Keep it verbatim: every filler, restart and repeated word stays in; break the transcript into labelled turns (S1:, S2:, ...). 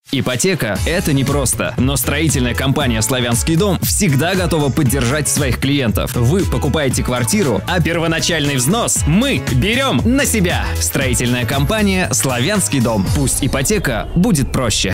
S1: Ипотека – это непросто, но строительная компания «Славянский дом» всегда готова поддержать своих клиентов. Вы покупаете квартиру, а первоначальный взнос мы берем на себя. Строительная компания «Славянский дом». Пусть ипотека будет проще.